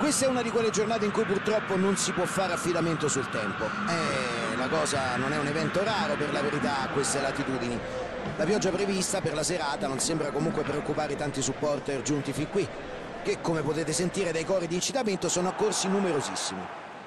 Questa è una di quelle giornate in cui purtroppo non si può fare affidamento sul tempo. La cosa non è un evento raro per la verità a queste latitudini. La pioggia prevista per la serata non sembra comunque preoccupare tanti supporter giunti fin qui, che come potete sentire dai cori di incitamento sono accorsi numerosissimi.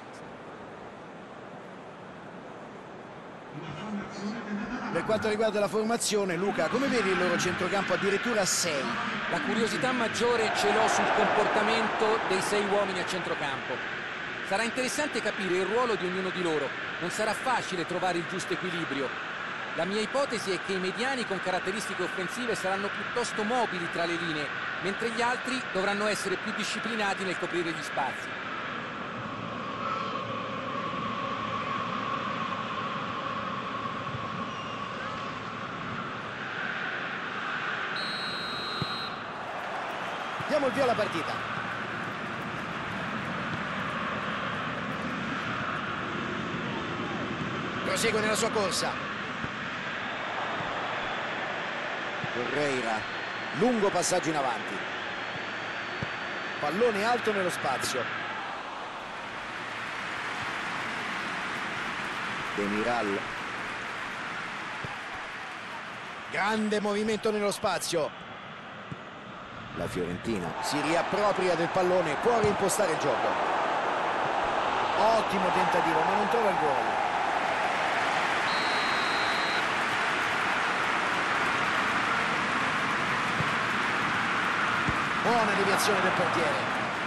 Per quanto riguarda la formazione, Luca, come vedi il loro centrocampo addirittura a 6? La curiosità maggiore ce l'ho sul comportamento dei 6 uomini a centrocampo. Sarà interessante capire il ruolo di ognuno di loro. Non sarà facile trovare il giusto equilibrio. La mia ipotesi è che i mediani con caratteristiche offensive saranno piuttosto mobili tra le linee, mentre gli altri dovranno essere più disciplinati nel coprire gli spazi. Diamo il via alla partita. Prosegue nella sua corsa. Correira, lungo passaggio in avanti. Pallone alto nello spazio. Demiral. Grande movimento nello spazio. La Fiorentina si riappropria del pallone, può reimpostare il gioco. Ottimo tentativo, ma non trova il gol. Buona deviazione del portiere.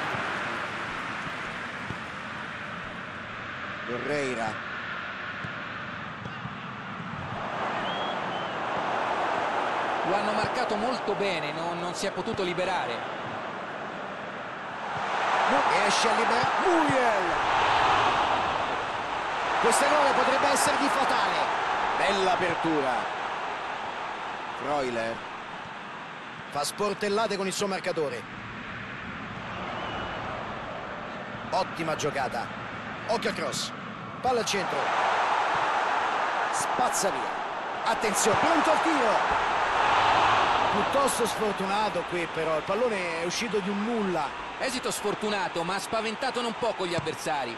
Correira. Lo hanno marcato molto bene, non si è potuto liberare. Non riesce a liberare Muriel. Questo errore potrebbe essergli fatale. Bella apertura. Freuler fa sportellate con il suo marcatore. Ottima giocata. Occhio al cross. Palla al centro. Spazza via. Attenzione, pronto al tiro. Piuttosto sfortunato qui però, il pallone è uscito di un nulla. Esito sfortunato, ma ha spaventato non poco gli avversari.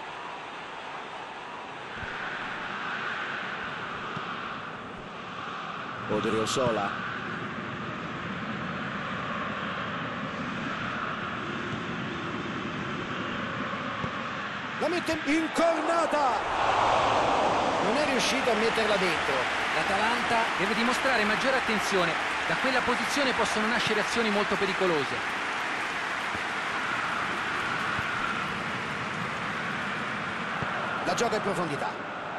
Odriozola. La mette incornata. Non è riuscito a metterla dentro. L'Atalanta deve dimostrare maggiore attenzione. Da quella posizione possono nascere azioni molto pericolose. La gioca in profondità.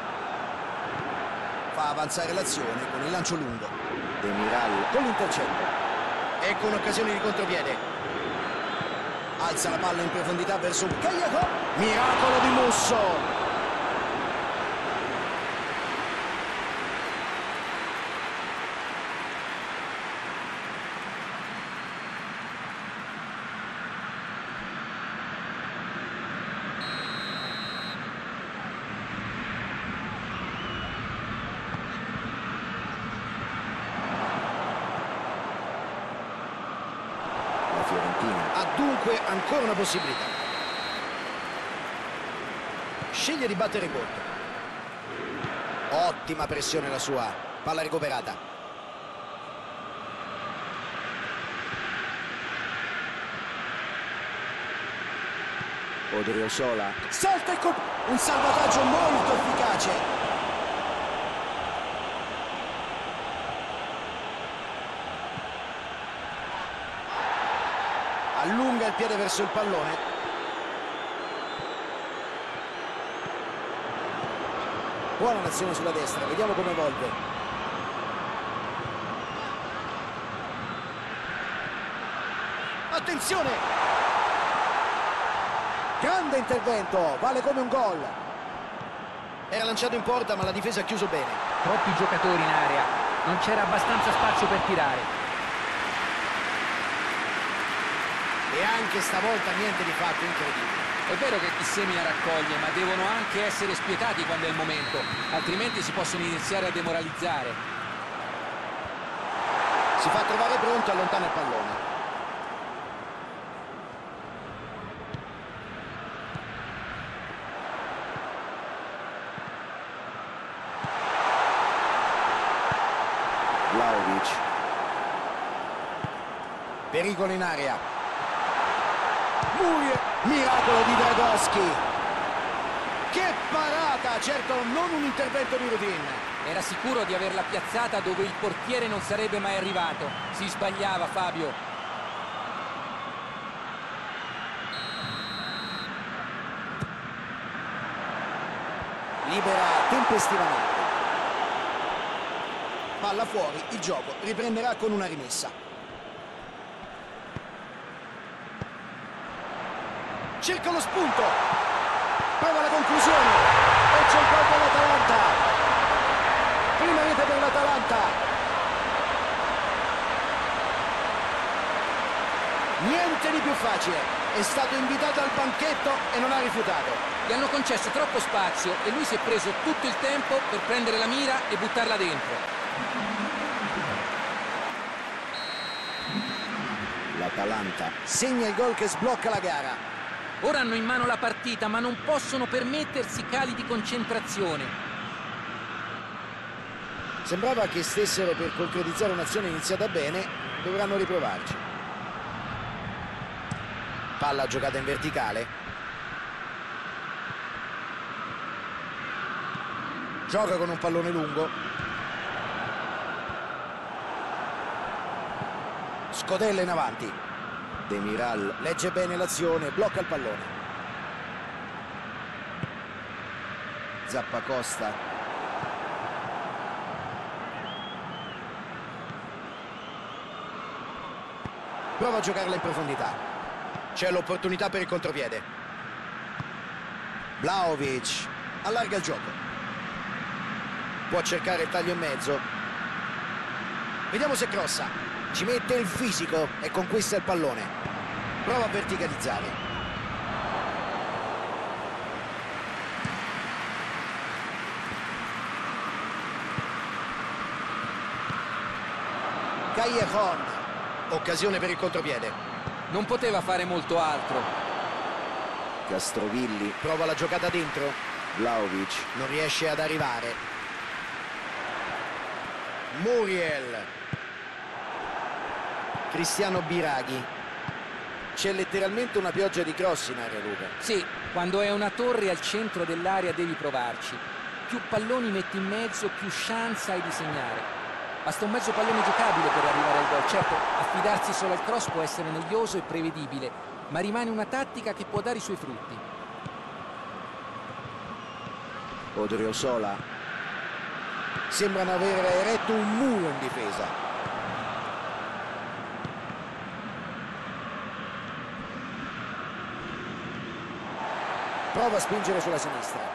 Fa avanzare l'azione con il lancio lungo. Demiral con l'intercetto. Ecco un'occasione di contropiede. Alza la palla in profondità verso Cagliaco. Miracolo di Musso. Ha dunque ancora una possibilità. Sceglie di battere corto. Ottima pressione la sua. Palla recuperata. Odriozola. Salta il colpo. Un salvataggio molto efficace. Allunga il piede verso il pallone. Buona l'azione sulla destra, vediamo come evolve. Attenzione! Grande intervento, vale come un gol. Era lanciato in porta ma la difesa ha chiuso bene. Troppi giocatori in area, non c'era abbastanza spazio per tirare. E anche stavolta niente di fatto, incredibile. È vero che chi semina raccoglie, ma devono anche essere spietati quando è il momento, altrimenti si possono iniziare a demoralizzare. Si fa trovare pronto, allontana il pallone. Pericolo in area. Muriel, miracolo di Dragoschi. Che parata, certo non un intervento di routine. Era sicuro di averla piazzata dove il portiere non sarebbe mai arrivato. Si sbagliava, Fabio. Libera tempestivamente. Palla fuori, il gioco riprenderà con una rimessa. Cerca lo spunto. Prova la conclusione. E c'è il gol dell'Atalanta. Prima rete per l'Atalanta. Niente di più facile. È stato invitato al banchetto e non ha rifiutato. Gli hanno concesso troppo spazio e lui si è preso tutto il tempo per prendere la mira e buttarla dentro. L'Atalanta segna il gol che sblocca la gara. Ora hanno in mano la partita, ma non possono permettersi cali di concentrazione. Sembrava che stessero per concretizzare un'azione iniziata bene, dovranno riprovarci. Palla giocata in verticale. Gioca con un pallone lungo. Scodella in avanti. Demiral legge bene l'azione, blocca il pallone. Zappacosta. Prova a giocarla in profondità. C'è l'opportunità per il contropiede. Vlahovic allarga il gioco. Può cercare il taglio in mezzo. Vediamo se crossa. Ci mette il fisico e conquista il pallone. Prova a verticalizzare. Callejon. Occasione per il contropiede. Non poteva fare molto altro. Castrovilli prova la giocata dentro. Vlahovic non riesce ad arrivare. Muriel. Cristiano Biraghi. C'è letteralmente una pioggia di cross in area, Luca. Sì, quando è una torre al centro dell'area devi provarci. Più palloni metti in mezzo, più chance hai di segnare. Basta un mezzo pallone giocabile per arrivare al gol. Certo, affidarsi solo al cross può essere noioso e prevedibile, ma rimane una tattica che può dare i suoi frutti. Odriozola. Sembrano aver eretto un muro in difesa. Prova a spingere sulla sinistra.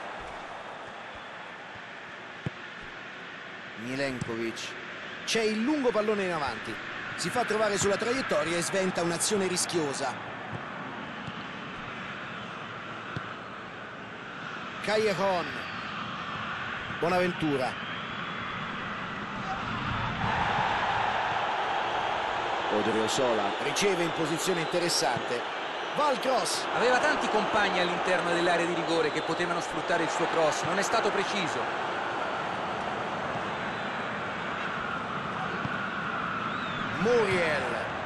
Milenkovic. C'è il lungo pallone in avanti. Si fa trovare sulla traiettoria e sventa un'azione rischiosa. Callejon. Bonaventura. Odriozola riceve in posizione interessante. Va al cross. Aveva tanti compagni all'interno dell'area di rigore che potevano sfruttare il suo cross. Non è stato preciso. Muriel.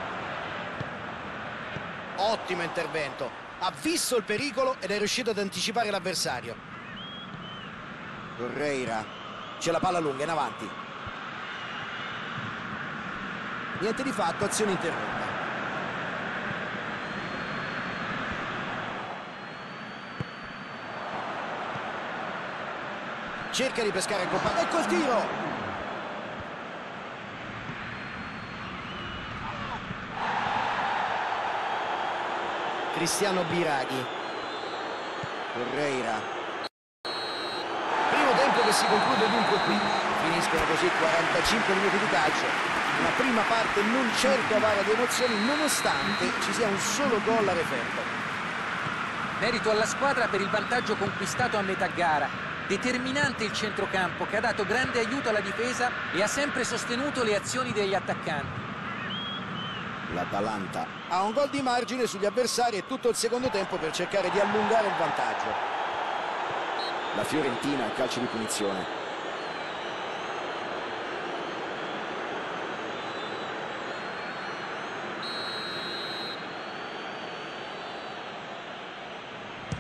Ottimo intervento. Ha visto il pericolo ed è riuscito ad anticipare l'avversario. Torreira. C'è la palla lunga in avanti. Niente di fatto, azione interrotta. Cerca di pescare il compagno. Ecco il tiro. Cristiano Biraghi. Torreira. Primo tempo che si conclude dunque qui. Finiscono così 45 minuti di calcio. Una prima parte non certo avara di emozioni, nonostante ci sia un solo gol a referto. Merito alla squadra per il vantaggio conquistato a metà gara. Determinante il centrocampo che ha dato grande aiuto alla difesa e ha sempre sostenuto le azioni degli attaccanti. L'Atalanta ha un gol di margine sugli avversari e tutto il secondo tempo per cercare di allungare il vantaggio. La Fiorentina al calcio di punizione.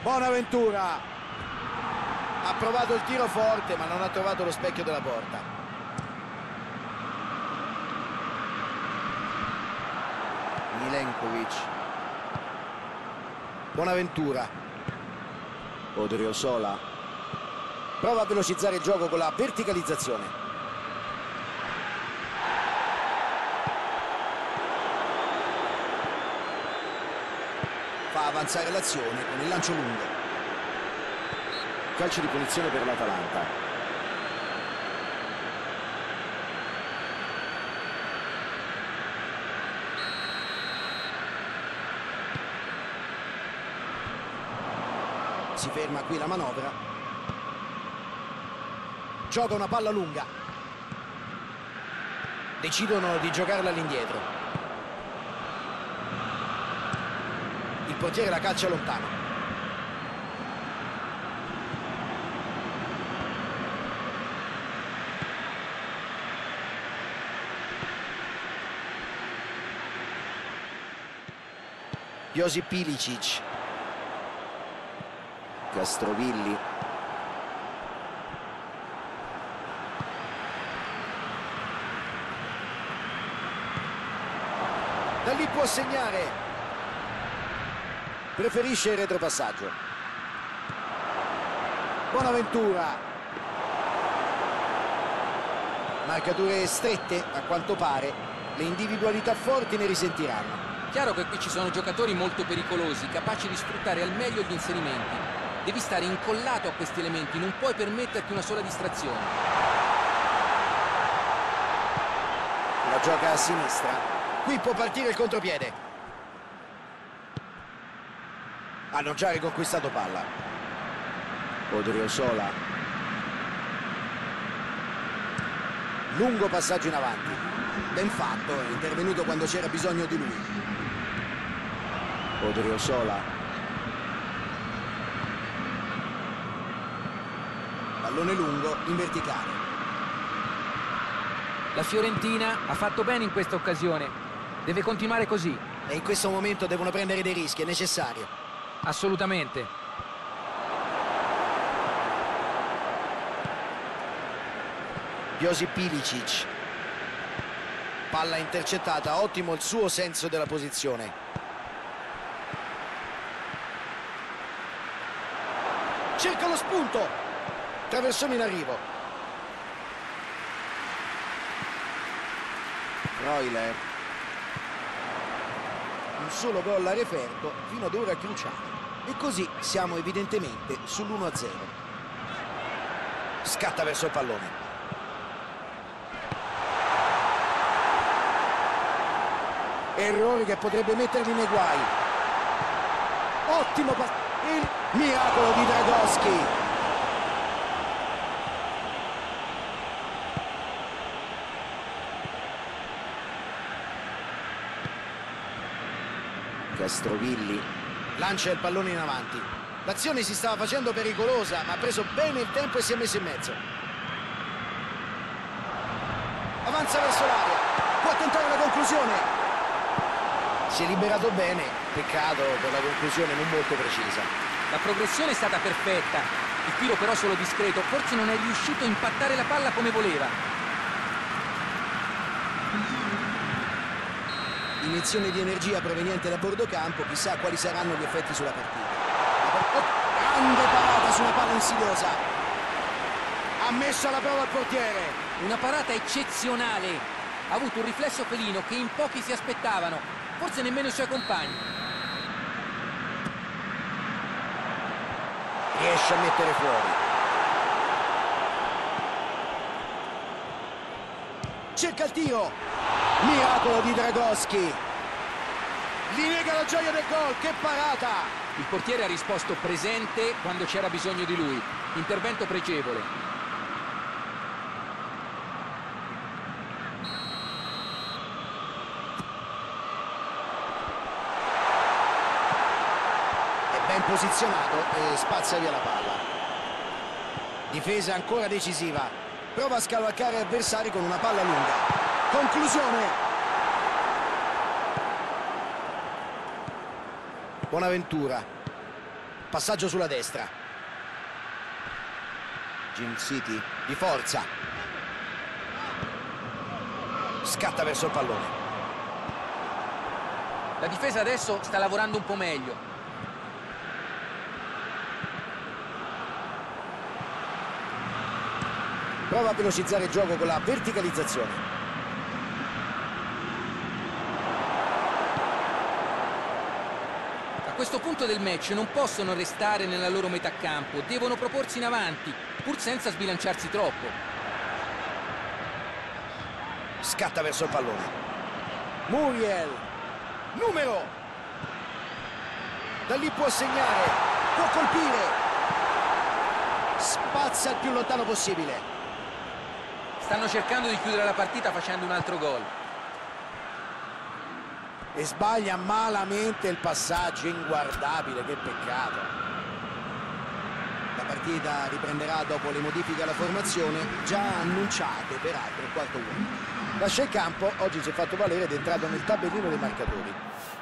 Bonaventura ha provato il tiro forte ma non ha trovato lo specchio della porta. Milenkovic, Bonaventura, Odriozola prova a velocizzare il gioco con la verticalizzazione. Fa avanzare l'azione con il lancio lungo. Calcio di punizione per l'Atalanta. Si ferma qui la manovra. Gioca una palla lunga. Decidono di giocarla all'indietro. Il portiere la calcia lontano. Josip Ilicic, Castrovilli, da lì può segnare. Preferisce il retropassaggio. Bonaventura. Marcature strette, a quanto pare. Le individualità forti ne risentiranno. Chiaro che qui ci sono giocatori molto pericolosi, capaci di sfruttare al meglio gli inserimenti. Devi stare incollato a questi elementi, non puoi permetterti una sola distrazione. La gioca a sinistra. Qui può partire il contropiede. Hanno già riconquistato palla. Odriozola. Lungo passaggio in avanti. Ben fatto, è intervenuto quando c'era bisogno di lui. Odriozola. Pallone lungo in verticale. La Fiorentina ha fatto bene in questa occasione. Deve continuare così. E in questo momento devono prendere dei rischi, è necessario. Assolutamente. Josip Ilicic. Palla intercettata, ottimo il suo senso della posizione. Cerca lo spunto. Traversone in arrivo. Freuler. Un solo gol a referto, fino ad ora cruciale. E così siamo evidentemente sull'1-0. Scatta verso il pallone. Errore che potrebbe metterli nei guai. Ottimo passo. Il miracolo di Dragoschi. Castrovilli lancia il pallone in avanti. L'azione si stava facendo pericolosa, ma ha preso bene il tempo e si è messo in mezzo. Avanza verso l'area. Può tentare la conclusione. Si è liberato bene. Peccato per la conclusione non molto precisa. La progressione è stata perfetta. Il tiro però solo discreto. Forse non è riuscito a impattare la palla come voleva. Iniezione di energia proveniente da bordo campo, chissà quali saranno gli effetti sulla partita. Grande parata su una palla insidiosa. Ha messo alla prova il portiere. Una parata eccezionale. Ha avuto un riflesso felino che in pochi si aspettavano, forse nemmeno i suoi compagni. Riesce a mettere fuori. Cerca il tiro. Miracolo di Dragoschi. Gli nega la gioia del gol. Che parata. Il portiere ha risposto presente quando c'era bisogno di lui. Intervento pregevole. È ben posizionato e spazza via la palla. Difesa ancora decisiva. Prova a scavalcare avversari con una palla lunga. Conclusione. Bonaventura. passaggio sulla destra. Gin City di forza, scatta verso il pallone. La difesa adesso sta lavorando un po' meglio. Prova a velocizzare il gioco con la verticalizzazione. A questo punto del match non possono restare nella loro metà campo, devono proporsi in avanti, pur senza sbilanciarsi troppo. Scatta verso il pallone. Muriel, numero! Da lì può segnare, può colpire. Spazza il più lontano possibile. Stanno cercando di chiudere la partita facendo un altro gol. E sbaglia malamente il passaggio, inguardabile, che peccato. La partita riprenderà dopo le modifiche alla formazione, già annunciate peraltro il quarto uomo. Lascia il campo, oggi si è fatto valere ed è entrato nel tabellino dei marcatori.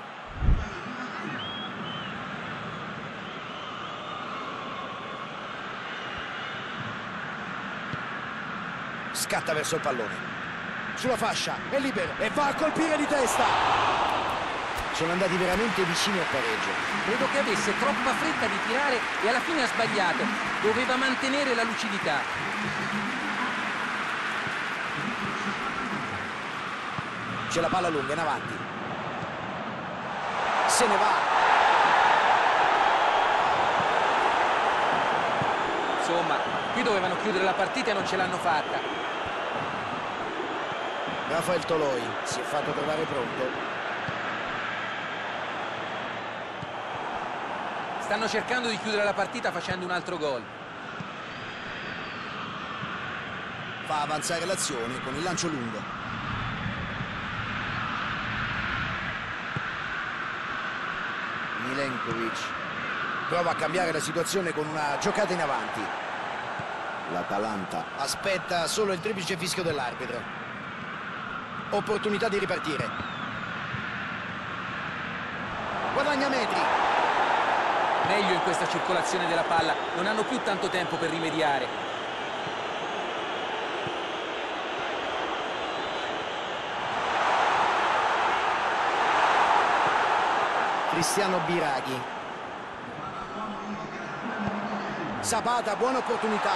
Scatta verso il pallone. Sulla fascia, è libero e va a colpire di testa. Sono andati veramente vicini al pareggio. Credo che avesse troppa fretta di tirare e alla fine ha sbagliato. Doveva mantenere la lucidità. C'è la palla lunga in avanti. Se ne va. Insomma, qui dovevano chiudere la partita e non ce l'hanno fatta. Rafael Toloi si è fatto trovare pronto. Stanno cercando di chiudere la partita facendo un altro gol. Fa avanzare l'azione con il lancio lungo. Milenkovic prova a cambiare la situazione con una giocata in avanti. L'Atalanta aspetta solo il triplice fischio dell'arbitro. Opportunità di ripartire. Guadagna metri. Meglio in questa circolazione della palla, non hanno più tanto tempo per rimediare. Cristiano Biraghi. Zapata, buona opportunità.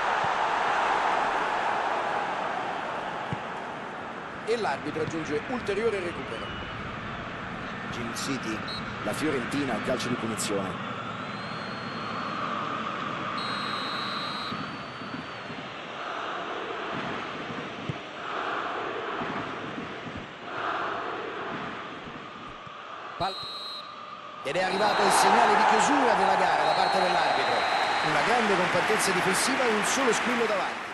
E l'arbitro aggiunge ulteriore recupero. Gin City, la Fiorentina al calcio di punizione. Ed è arrivato il segnale di chiusura della gara da parte dell'arbitro. Una grande compattezza difensiva e un solo squillo davanti.